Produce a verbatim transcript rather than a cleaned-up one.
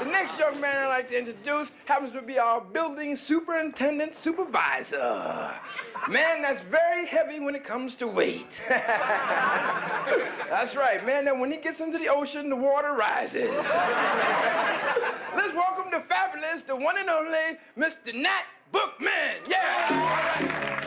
The next young man I'd like to introduce happens to be our building superintendent supervisor. Man that's very heavy when it comes to weight. That's right, man, that when he gets into the ocean, the water rises. Let's welcome the fabulous, the one and only, Mister Nat Bookman. Yeah!